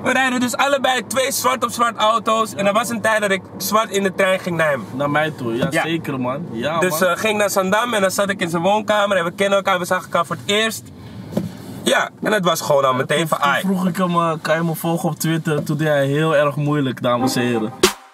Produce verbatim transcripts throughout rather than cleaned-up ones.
We rijden dus allebei twee zwart op zwart auto's. En er was een tijd dat ik zwart in de trein ging naar hem. Naar mij toe, ja, Ja. zeker man. Ja, Dus man. uh, ging naar Zandam en dan zat ik in zijn woonkamer en we kennen elkaar, we zagen elkaar voor het eerst. Ja, en het was gewoon al meteen van Toen ai. vroeg ik hem, uh, kan je me volgen op Twitter? Toen deed hij heel erg moeilijk, dames en heren.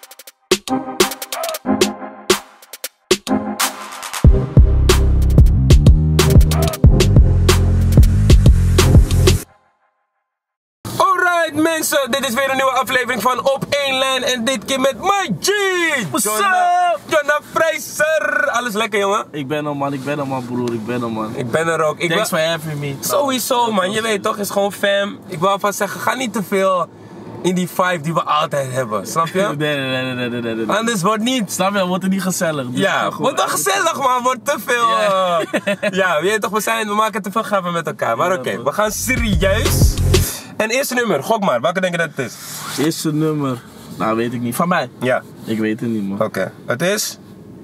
Alright mensen, dit is weer een nieuwe aflevering van Op één Lijn en dit keer met my G! What's Jonna, up? Jonna Fraser! Alles lekker jongen? Ik ben er man, ik ben er man broer, ik ben er man. Ik ben er ook. Ik Thanks wil- for having me. Sowieso man, je weet toch, is gewoon fam. Ik wil alvast zeggen, ga niet te veel in die vibe die we altijd hebben, snap je? Nee, nee, nee, nee, nee, nee, nee. Anders wordt niet. Snap je, wordt het niet gezellig. Dus Ja, gewoon- wordt wel gezellig man, wordt te veel. Ja. Ja, ja je weet toch, we, zijn, we maken te veel grappen met elkaar. Maar Ja, oké, toch. we gaan serieus. En eerste nummer, gok maar, welke denk je dat het is? Eerste nummer, nou weet ik niet, van mij. Ja, Ik weet het niet man. oké. Het is...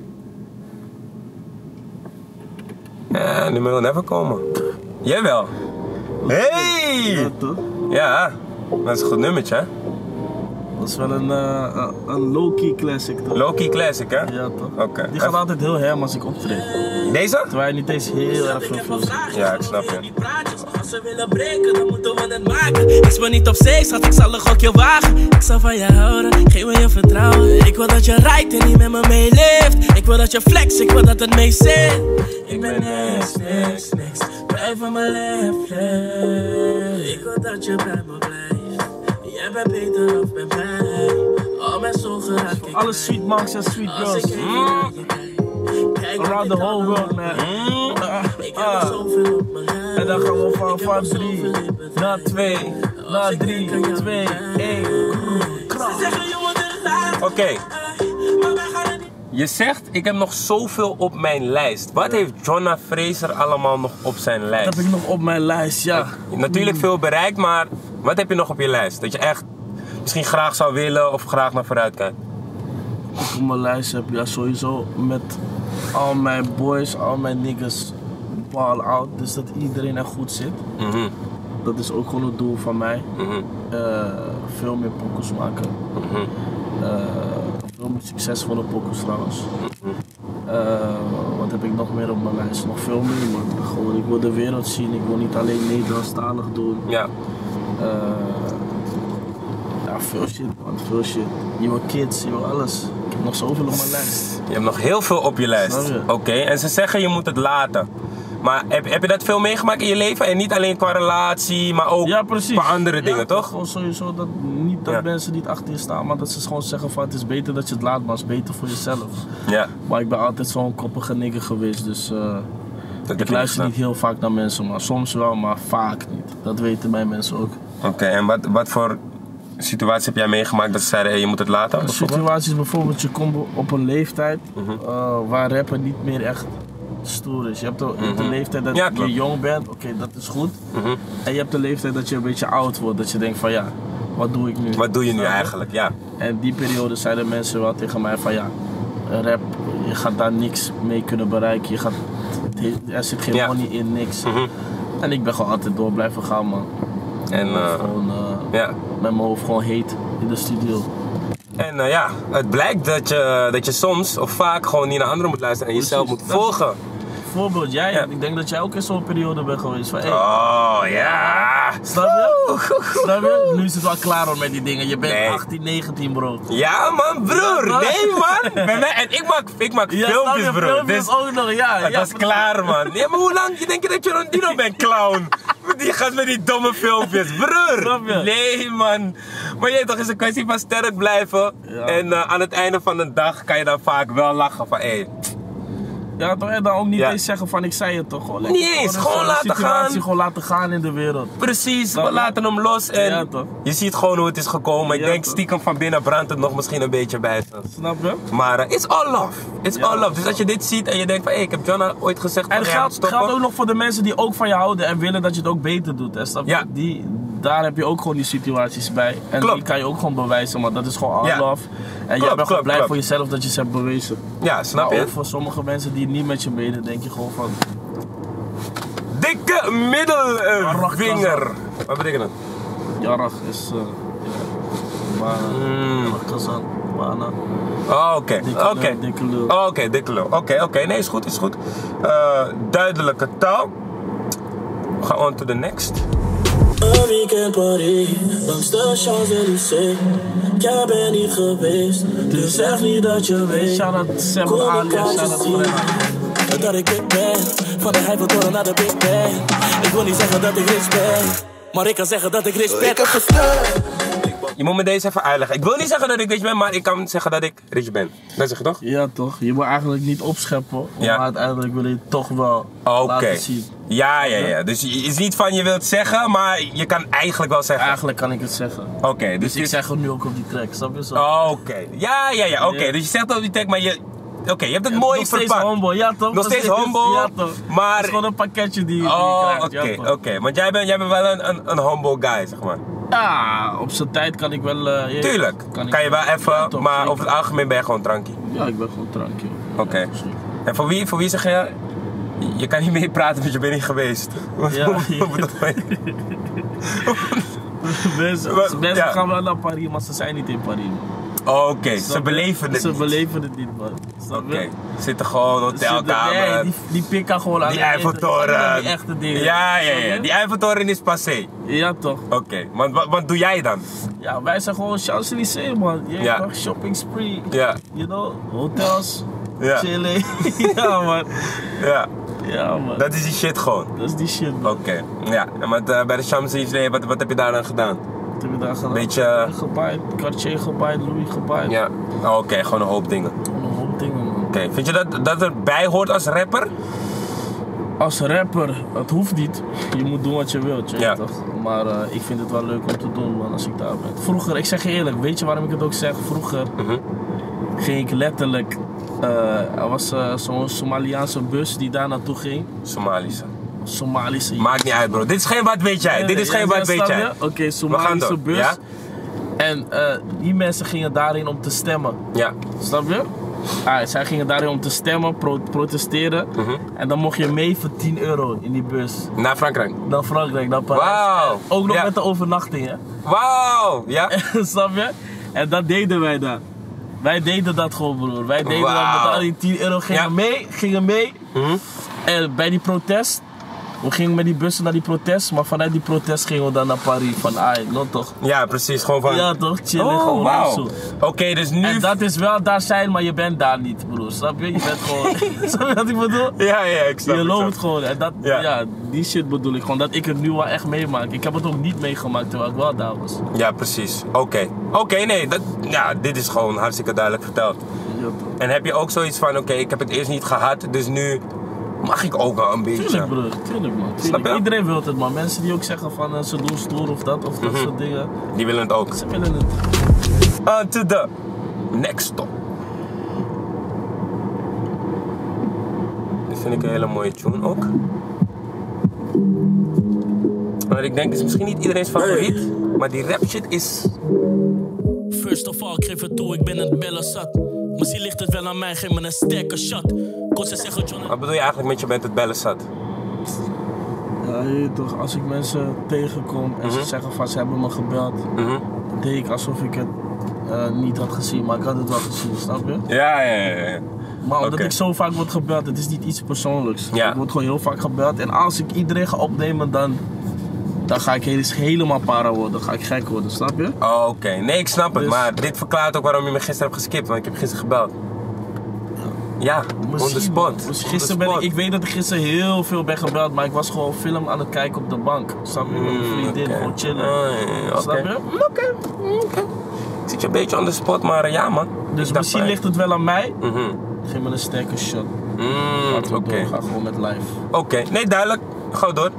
Ja, nummer wil never komen. Jawel. Hey! Ja, toch? Ja, dat is een goed nummertje hè? Dat is wel een, uh, een, een low-key classic toch? Low-key classic hè? Ja toch? Oké. Die gaat altijd heel hem als ik optreed. Deze? Terwijl hij niet eens heel erg veel veel zegt. Ja, ik snap je. Als ze willen breken, dan moeten we het maken. Ik ben niet op zee, schat, ik zal een gokje wagen. Ik zal van je houden, geef me je vertrouwen. Ik wil dat je rijdt en niet met me meeleeft. Ik wil dat je flex, ik wil dat het mee zit. Ik ben niks, niks, niks. Blijf aan mijn leven. Ik wil dat je bij me blijft. Jij bent beter of bij mij. Al mijn zorgen raak ik Alle kwijt. sweet monks en sweet Als ik girls. even naar je kijk. Kijk wat Around ik the whole allemaal world man. maak. Ah, Ik heb ah. er zoveel op mijn rij. En dan gaan we van, Ik heb van er drie zoveel in bedrijf. naar twee, naar drie, twee, één. Ze zeggen je moet er laten, Oké. maar wij gaan het niet. Je zegt, ik heb nog zoveel op mijn lijst. Wat heeft Jonna Fraser allemaal nog op zijn Dat lijst? heb ik nog op mijn lijst, ja. Natuurlijk veel bereikt, maar wat heb je nog op je lijst? Dat je echt misschien graag zou willen of graag naar vooruit kijkt? Op mijn lijst heb ja sowieso met al mijn boys, al mijn niggas ball out. Dus dat iedereen er goed zit. Mhm, Dat is ook gewoon het doel van mij. mhm, Eh, veel meer pokus maken. mhm. Eh, veel meer succesvolle pokus trouwens. Eh, wat heb ik nog meer op mijn lijst? Nog veel meer man. Gewoon, ik wil de wereld zien. Ik wil niet alleen Nederlandstalig doen. Ja, Eh, ja, veel shit man, veel shit. Nieuwe kids, nieuwe alles. Ik heb nog zoveel op mijn lijst. je hebt nog heel veel op je lijst. Snap Oké, je? en ze zeggen je moet het laten. Maar heb, heb je dat veel meegemaakt in je leven? En niet alleen qua relatie, maar ook Ja, precies. qua andere dingen, Ja, toch? Gewoon sowieso dat niet dat Ja. mensen niet achter je staan, maar dat ze gewoon zeggen van het is beter dat je het laat, maar het is beter voor jezelf. Ja, Maar ik ben altijd zo'n koppige nigger geweest, dus uh, dat heb ik je luister gedaan. niet heel vaak naar mensen, maar soms wel, maar vaak niet. Dat weten mijn mensen ook. Oké, en wat, wat voor situatie heb jij meegemaakt dat ze zeiden hey, je moet het laten? bijvoorbeeld? Situaties bijvoorbeeld, je komt op een leeftijd Mhm. uh, waar rappen niet meer echt stoer is. Je hebt de, je hebt de Mhm. leeftijd dat Ja, je klopt. jong bent, oké, dat is goed. Mhm. En je hebt de leeftijd dat je een beetje oud wordt, dat je denkt van ja, wat doe ik nu? Wat doe je nu Snap eigenlijk? Ja. En die periode zeiden mensen wel tegen mij van ja, rap, je gaat daar niks mee kunnen bereiken. Je gaat, er zit geen Ja. money in, niks. Mhm. En ik ben gewoon altijd door blijven gaan man. En, eh, gewoon uh, ja. met mijn hoofd gewoon heet in de studio. En eh, ja, het blijkt dat je, dat je soms of vaak gewoon niet naar anderen moet luisteren en jezelf moet Precies. volgen. Bijvoorbeeld jij, Ja. ik denk dat jij ook in zo'n periode bent geweest van hey, Oh ja! snap je? Snap je? Nu is het wel klaar hoor met die dingen. Je bent Nee. achttien, negentien bro. Ja man, broer! Ja, man. Nee man! Bij mij, en ik maak, ik maak Ja, filmpjes snap je? bro. Filmpjes Dus ook nog, ja. het ja, was klaar man. Nee, maar hoe lang je denk je dat je Rondino bent, clown? Die gaat met die domme filmpjes, broer! Snap je? Nee man! Maar je weet toch, het is een kwestie van sterk blijven. Ja. En uh, aan het einde van de dag kan je dan vaak wel lachen van hé. Hey, Ja, toch? En dan ook niet Ja. eens zeggen van ik zei het toch. Gewoon lekker, Niet eens, rustig, gewoon de laten situatie gaan. gewoon laten gaan in de wereld. Precies, Snap we je? laten hem los en Ja, toch? je ziet gewoon hoe het is gekomen. Ik Ja, denk toch? stiekem van binnen brandt het nog misschien een beetje bij ze. Snap je? Maar uh, it's all love. It's Ja. all love. Dus als je dit ziet en je denkt van hé, hey, ik heb Jonna ooit gezegd En van het ja, geldt, stoppen. geldt ook nog voor de mensen die ook van je houden en willen dat je het ook beter doet. Hè? Snap je? Ja. Die, daar heb je ook gewoon die situaties bij. En Klopt. die kan je ook gewoon bewijzen, maar dat is gewoon all Ja. love. En jij Klopt, bent gewoon klopt, blij klopt. voor jezelf dat je ze hebt bewezen. Ja, snap Maar je? ook voor sommige mensen die niet met je mede, denk je gewoon van... Dikke middelvinger. Wat betekent dat? Jarrag is... Uh, ja. Bana. Mm. Kazan. Bana. Oh, oké. Dikke Oké. lul, dikke lul. Oh, oké, dikke lul. Oké, oké. Nee, is goed, is goed. Uh, duidelijke taal. We gaan on to the next. Een weekend Paris, langs de Champs-Élysées. Jij bent niet geweest, dus zeg niet dat je weet. Shout-out Sam Ali, shout-out Fred. Dat ik dik ben, van de Eiffeltoren naar de Big Ben. Ik wil niet zeggen dat ik rich ben, maar ik kan zeggen dat ik rich ben. Ik heb gestuurd. Je moet me deze even uitleggen. Ik wil niet zeggen dat ik rich ben, maar ik kan zeggen dat ik rich ben. Dat zeg je toch? Ja toch, je moet eigenlijk niet opscheppen, Ja. maar uiteindelijk wil je het toch wel Oké. laten zien. Ja, ja, ja. Dus het is niet van je wilt zeggen, maar je kan eigenlijk wel zeggen. Eigenlijk kan ik het zeggen. Oké, okay, dus, Dus ik zeg het nu ook op die track, snap je zo? Oké. Okay. Ja, ja, ja. Oké, okay. Ja. Dus je zegt het op die track, maar je... Oké, okay, je hebt het Ja, mooi nog verpakt. steeds humble, ja toch? Nog steeds humble, ja toch? maar... Het is gewoon een pakketje die, die Oh, je oké, krijgt, oké. ja, Okay. Want jij bent, jij bent wel een, een, een humble guy, zeg maar. Ja, op zijn tijd kan ik wel... Uh, je, Tuurlijk, kan, kan je wel even, ja, toch, maar zeker. Over het algemeen ben je gewoon trankie. Ja, ik ben gewoon trankie. Oké. Okay. Ja, en voor wie, voor wie zeg je... Je kan niet meer praten, want je bent niet geweest. Ja. mensen mensen ja. gaan wel naar Paris, maar ze zijn niet in Paris. Oké, okay. ze beleven het ze niet. Ze beleven het niet, man. Oké, okay. Ze zitten gewoon hotelkamer. Nee, die, die pikken gewoon aan die Eiffeltoren. Die echte dingen. Ja, ja, ja. Die Eiffeltoren is passé. Ja, toch. Oké, okay. want wat, wat doe jij dan? Ja, wij zijn gewoon Champs-Élysées, man. Je ja. toch, shopping spree. Ja. You know, hotels. Ja. Chillen. Ja, man. Ja. Ja, man. Dat is die shit gewoon? Dat is die shit, Oké. Okay. Ja, maar uh, bij de Champs-Élysées, wat, wat heb je daar dan gedaan? Wat heb je daar gedaan? Beetje... Gebaaid, Cartier gebaaid, Louis gebaaid. Ja. Oh, oké, okay. Gewoon een hoop dingen. Gewoon een hoop dingen, man. Oké, okay. Vind je dat dat erbij hoort als rapper? Als rapper, het hoeft niet. Je moet doen wat je wilt, je ja. toch? Maar uh, ik vind het wel leuk om te doen, man, als ik daar ben. Vroeger, ik zeg je eerlijk, weet je waarom ik het ook zeg? Vroeger mm-hmm. ging ik letterlijk... Uh, er was uh, zo'n Somaliaanse bus die daar naartoe ging. Somalische. Somalische. Maakt niet uit, bro. Dit is geen wat weet jij. Nee, Dit is ja, geen ja, wat weet jij. Oké, okay, Somalische bus. Ja? En uh, die mensen gingen daarin om te stemmen. Ja. Snap je? Ah, zij gingen daarin om te stemmen, pro protesteren. Mm-hmm. En dan mocht je mee voor tien euro in die bus. Naar Frankrijk? Naar Frankrijk, naar Parijs. Wauw. Ook nog ja. met de overnachting, hè? Wauw. Ja. Snap je? En dat deden wij daar. Wij deden dat gewoon, broer. Wij deden wow. dat met al die tien euro. Gingen ja. mee, gingen mee. Mm-hmm. En bij die protest, we gingen met die bussen naar die protest, maar vanuit die protest gingen we dan naar Paris. Van, ah, not toch? Ja, precies. Gewoon van... Ja, toch? Chillen, oh, gewoon wow. Oké, okay, dus nu... En dat is wel daar zijn, maar je bent daar niet, broer. Snap je? Je bent gewoon... Snap je wat ik bedoel? Ja, ja, ik snap Je het. loopt gewoon. En dat, ja. ja, die shit bedoel ik gewoon. Dat ik het nu wel echt meemaak. Ik heb het ook niet meegemaakt terwijl ik wel daar was. Ja, precies. Oké. Okay. Oké, okay, nee. Dat, ja, dit is gewoon hartstikke duidelijk verteld. Ja, toch. En heb je ook zoiets van, oké, okay, ik heb het eerst niet gehad, dus nu... Mag ik ook wel een beetje? Tuurlijk, broer. Tuurlijk, man. Tuurlijk. Iedereen wil het, man. Mensen die ook zeggen van uh, ze doen stoer of dat of dat mm-hmm. soort dingen. Die willen het ook. Ze willen het. Uh, to the next stop. Dit vind ik een hele mooie tune ook. Maar ik denk, het is misschien niet iedereen's favoriet, hey. Maar die rap shit is... First of all, ik geef het toe, ik ben het bellen zat. Misschien ligt het wel aan mij, geef me een sterke shot. Wat bedoel je eigenlijk met je bent het bellen zat? Ja, je, toch, als ik mensen tegenkom en mm-hmm. ze zeggen van ze hebben me gebeld, mm-hmm. deed ik alsof ik het uh, niet had gezien, maar ik had het wel gezien, snap je? Ja, ja, ja. ja. Maar omdat okay. ik zo vaak word gebeld, het is niet iets persoonlijks. Ja. Ik word gewoon heel vaak gebeld en als ik iedereen ga opnemen, dan, dan ga ik helemaal para worden, dan ga ik gek worden, snap je? Oh, oké. Okay. Nee, ik snap het, dus... maar dit verklaart ook waarom je me gisteren hebt geskipt, want ik heb gisteren gebeld. Ja, on the spot. Gisteren ben ik, ik weet dat ik gisteren heel veel ben gebeld, maar ik was gewoon film aan het kijken op de bank. Snap je? Met mijn vriendin, okay. gewoon chillen. Oh, ja, ja. Snap je? Oké, okay. okay. Ik zit je een beetje on the spot, maar ja, man. Dus misschien ligt het wel aan mij. Mm-hmm. Geef me een sterke shot. Mm, Oké. Okay. Ga gewoon met live. Oké, okay. Nee, duidelijk. Ga door.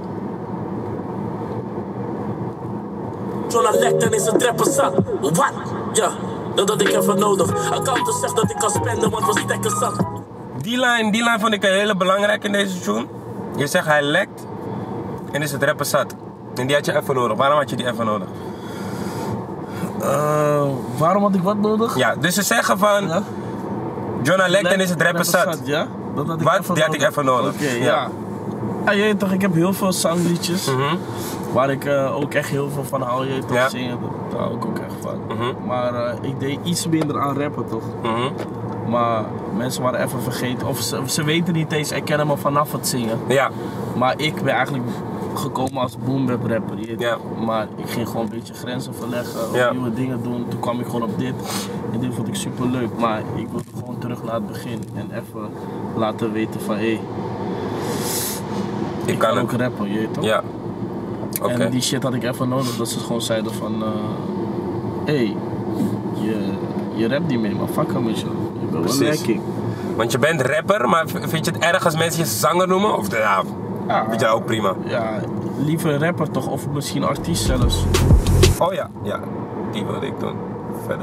Jonah lekt en is een trapper zat. Wat? Ja. Dat had ik even nodig. Accountant zegt dat ik kan spenden, want we stekken zat. Die line, die line vond ik een hele belangrijke in deze tune. Je zegt hij lekt en is het rappen zat. En die had je even nodig. Waarom had je die even nodig? Uh, waarom had ik wat nodig? Ja, dus ze zeggen van... Ja? Jonah lekt en is het rappen zat. zat. Ja? Dat had ik wat? even die had ik even nodig. Oké, okay, ja. ja. Ja, je weet toch, ik heb heel veel zangliedjes. Mm-hmm. Waar ik uh, ook echt heel veel van hou. Je weet toch, Ja. zingen, daar hou ik ook echt van. Mm-hmm. Maar uh, ik deed iets minder aan rappen toch. Mm-hmm. Maar mensen waren even vergeten, of ze, ze weten niet eens, erkennen me vanaf het zingen. Ja. Maar ik ben eigenlijk gekomen als boom-bap rapper. Je weet Ja. toch. Maar ik ging gewoon een beetje grenzen verleggen, Ja. nieuwe dingen doen. Toen kwam ik gewoon op dit. En dit vond ik super leuk. Maar ik wilde gewoon terug naar het begin. En even laten weten van hé, hey, Ik ik kan kan het. ook rappen, je weet toch? Ja. Oké. En die shit had ik even nodig, dat ze gewoon zeiden van hé, hey, je, je rapt niet meer, maar fuck hem met je. Je bent wel Precies. lekking. Want je bent rapper, maar v- vind je het erg als mensen je zanger noemen? Of ja, Ja, vind je dat ook prima? ja, liever rapper toch, of misschien artiest zelfs. Oh ja, ja. Die wilde ik doen. Verder.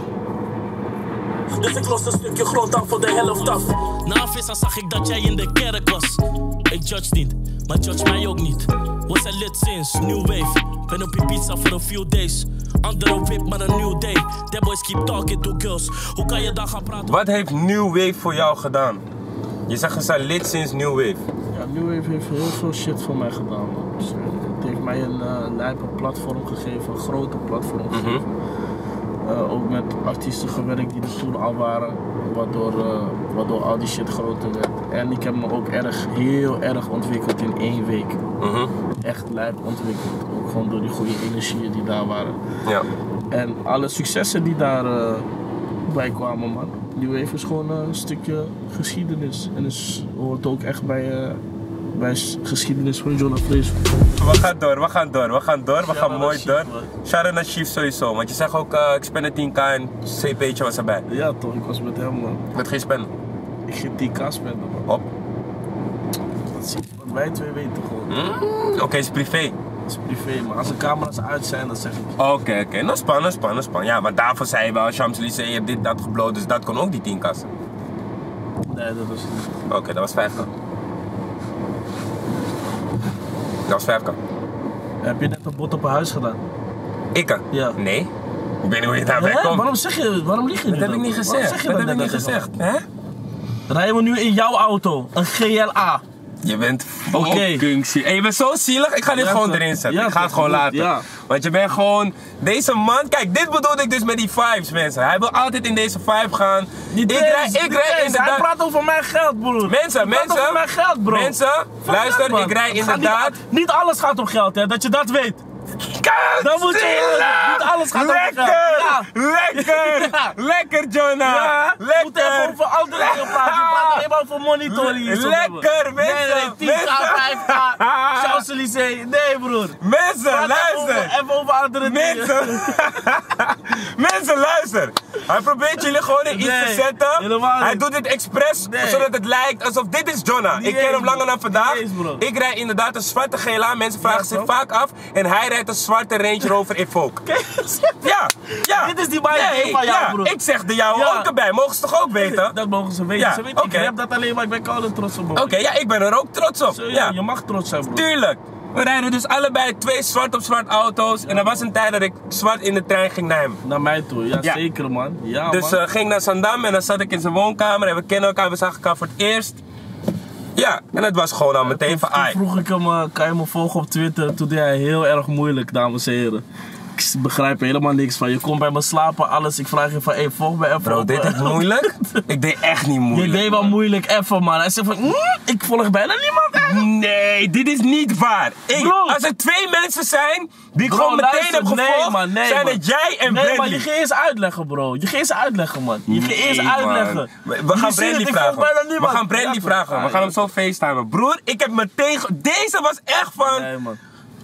Dus ik los een stukje grond aan voor de helft af. Na vissen zag ik dat jij in de kerk was. Ik judge niet, maar judge mij ook niet. Was er lid sinds, new wave. Ben op je pizza voor a few days. Andere whip, maar een new day. That boys keep talking to girls. Hoe kan je dan gaan praten? Wat heeft New Wave voor jou gedaan? Je zegt je zijn lid sinds New Wave. Ja, New Wave heeft heel veel shit voor mij gedaan, man. Dus, uh, het heeft mij een uh, lijpe platform gegeven, een grote platform gegeven. Uh, ook met artiesten gewerkt die er toen al waren, waardoor, uh, waardoor al die shit groter werd. En ik heb me ook erg, heel erg ontwikkeld in één week. Mhm. Echt lijp ontwikkeld, ook gewoon door die goede energieën die daar waren. Ja. En alle successen die daar uh, bij kwamen, man. New Wave is gewoon uh, een stukje geschiedenis. En is, hoort ook echt bij, uh, bij s- geschiedenis van Jonna Frees. We gaan door, we gaan door, we gaan door, we Shout gaan out mooi naar door. Chief, man. Shout-out naar Chief sowieso, want je zegt ook uh, ik spende tien k en C P'tje was erbij. Ja toch, ik was met hem, man. Met geen spenden. Ik ging tien k spenden, man. Hop. Dat zie ik, wat wij twee weten gewoon. Mm, Oké, is privé. Dat is privé, maar als de camera's uit zijn, dan zeg ik. Oké, oké. Nou, spannend, spannend, spannend. Ja, maar daarvoor zei je wel, Champs-Élysées, je hebt dit, dat gebloot, dus dat kon ook die tien kassen. Nee, dat is niet. Oké, dat was vijf k. Dat was vijf k. Heb je net een bot op een huis gedaan? Ik? Ja. Nee. Ik weet niet hoe je daarbij Hè? komt. Waarom zeg je, waarom lieg je Dat nu heb ik dan? niet Waarom gezegd. zeg je Dat heb net ik niet tegen gezegd. me? Hè? Rijden we nu in jouw auto, een G L A. Je bent Oké. fucking zielig. Hey, je bent zo zielig. Ik ga dit Ja, gewoon toch? erin zetten. Ja, ik ga het toch? gewoon laten. Ja. Want je bent gewoon... Deze man... Kijk, dit bedoelde ik dus met die vibes, mensen. Hij wil altijd in deze vibe gaan. Niet ik deze, rij, ik niet rij deze. inderdaad... Hij praat over mijn geld, broer. Mensen, Hij praat mensen... over mijn geld, bro. Mensen, Fuck luister, dat, man. ik rij Het gaat inderdaad... Niet, niet alles gaat om geld, hè, dat je dat weet. Dan moet je Zielig! niet alles gaat over Lekker! geld. Lekker! Ja. Lekker, Jonah! Ja, we moeten even Lekker! over andere dingen praten. Je praat alleen maar over monitoring hier. zo Lekker, hebben. mensen, Nee, nee, tien k, mensen. vijf k, Champs-Élysées. Nee, broer. Mensen, Praat luister! Even, even over andere dingen. Mensen, mensen, luister. Hij probeert jullie gewoon in iets Nee, te zetten. helemaal Hij niet. doet dit expres, Nee. zodat het lijkt alsof dit is Jonah. Niet Ik ken hem eens, langer bro. dan vandaag. Niet eens, bro. Ik rijd inderdaad een zwarte G L A. Mensen vragen Ja, zich toch? vaak af. En hij rijdt een zwarte Range Rover Evoque. Ja, ja. Dit is die bij Nee, van jou, ja, bro. ik zeg de jouwe Ja. ook erbij. Mogen ze toch ook weten? Dat mogen ze weten. Ja, Ze weten, oké. Ik heb dat alleen, maar ik ben koude trots op me. Oké, ja, ik ben er ook trots op. Zo, ja, Ja, Je mag trots zijn, bro. tuurlijk. We rijden dus allebei twee zwart op zwart auto's. En er was een tijd dat ik zwart in de trein ging naar hem. Naar mij toe, ja, Ja. zeker, man. Ja, Dus man. uh, ging naar Zandam en dan zat ik in zijn woonkamer en we kennen elkaar, we zagen elkaar voor het eerst. Ja, en het was gewoon al meteen van Toen ai. vroeg ik hem, uh, kan je me volgen op Twitter? Toen deed hij heel erg moeilijk, dames en heren. Ik begrijp er helemaal niks van. Je komt bij me slapen, alles. Ik vraag je van, hé, hey, volg me even. Bro, op, deed uh, ik moeilijk? Ik deed echt niet Je moeilijk. deed wel moeilijk, even, man. Hij zegt van, mm, ik volg bijna niemand, hè. Nee, dit is niet waar. Ik, Bro. als er twee mensen zijn die ik Bro, gewoon meteen luister, heb gevolgd, nee, man, nee, zijn man. het jij en Nee, maar Bradley. je ging eens uitleggen, bro. Je ging eens uitleggen, man. Je ging eerst Nee, man. uitleggen. We, we Je gaan ziet het, Bradley ik vragen. volg bijna We niemand. gaan Bradley Ja, vragen. toch? We gaan hem zo facetimen. Broer, ik heb meteen... ge- Deze was echt van... Nee, man.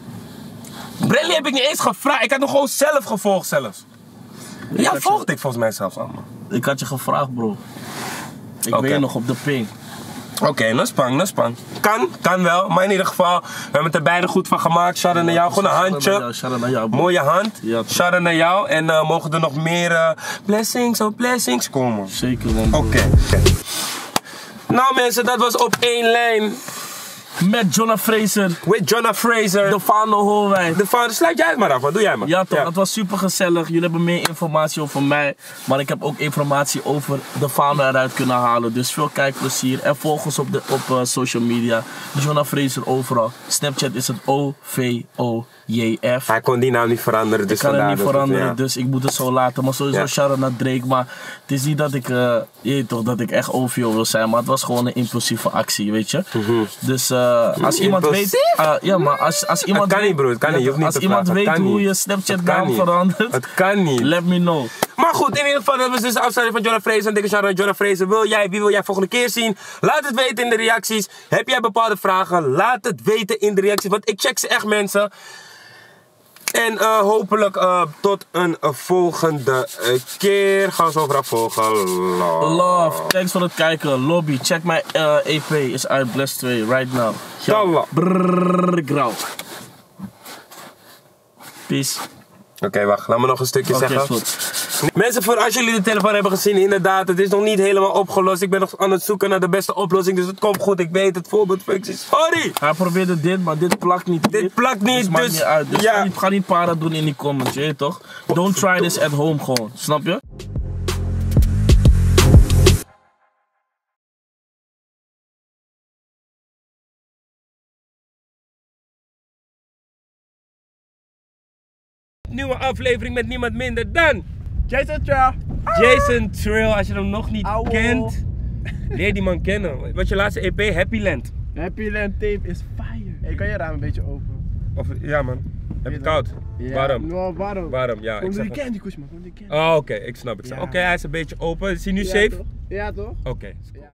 Bradley heb ik niet eens gevraagd. Ik had hem gewoon zelf gevolgd zelfs. Ja, had je- volgde ik volgens mij zelfs allemaal. Ik had je gevraagd, bro. Ik Oké. ben je nog op de ping. Oké, okay, dat is spannend, dat is spannend. Kan, kan wel. Maar in ieder geval, we hebben het er beide goed van gemaakt. Shout-out naar jou, gewoon een handje. Shout-out naar jou, bro. Mooie hand. Ja, toch. Shout-out naar jou. En uh, mogen er nog meer uh, blessings of blessings komen. Zeker, man. Oké. Okay. Nou mensen, dat was op één lijn. Met Jonna Fraser. With Jonna Fraser. De Fano Holwijn. De vader, sluit jij het maar af, wat doe jij maar? Ja toch, het was super gezellig. Jullie hebben meer informatie over mij. Maar ik heb ook informatie over de Fano eruit kunnen halen. Dus veel kijkplezier. En volg ons op, de, op uh, social media. Jonna Fraser overal. Snapchat is het O V O J F. Hij kon die naam niet veranderen. Dus ik kan het niet veranderen, het, ja. dus ik moet het zo laten. Maar sowieso ja. shout-out naar Drake. Maar het is niet dat ik, uh, je toch, dat ik echt O V O wil zijn. Maar het was gewoon een impulsieve actie, weet je. Mm-hmm. Dus uh, als iemand weet... Uh, ja, maar als, als iemand het kan weet, niet, bro. Het kan niet. Je hoeft niet als te iemand vragen. weet hoe niet. je Snapchat-naam verandert... Het kan niet. Let me know. Maar goed, in ieder geval, dat was dus de afsluiting van Jonna Fraser. Een dikke shout-out naar Jonna Fraser. Wil jij, wie wil jij volgende keer zien? Laat het weten in de reacties. Heb jij bepaalde vragen? Laat het weten in de reacties. Want ik check ze echt, mensen. En uh, hopelijk uh, tot een uh, volgende uh, keer. Gaan we zo overal volgen. Love. Love. Thanks voor het kijken. Lobby. Check mijn uh, E P. Is uit Bless twee. Right now. Talla. Brrrr. Grauw. Peace. Oké, okay, wacht. Laat me nog een stukje okay, zeggen. Goed. Mensen, voor als jullie de telefoon hebben gezien, inderdaad, het is nog niet helemaal opgelost. Ik ben nog aan het zoeken naar de beste oplossing, dus het komt goed. Ik weet het, voorbeeldfunctie. Sorry! Hij probeerde dit, maar dit plakt niet. Dit plakt niet, dus... dus... Niet uit. Dus ja. ga, niet, ga niet para doen in die comments, je weet toch? Don't try this at home gewoon, snap je? Nieuwe aflevering met niemand minder dan Jason Trill. Jason Trill, als je hem nog niet Auw. kent, leer die man kennen. Wat je laatste E P? Happyland. Happyland tape is fire. Hey, kan je raam een beetje open? Of, ja man, heb je het koud? Ja, Waarom? No, waarom? Waarom, ja. Kom Ik door zeg die candy kush man, kom door die candy. Oh, oké, okay, ik snap het. Ja. Oké, okay, hij is een beetje open. Is hij nu Ja, safe? toch? Ja toch? Oké. Okay.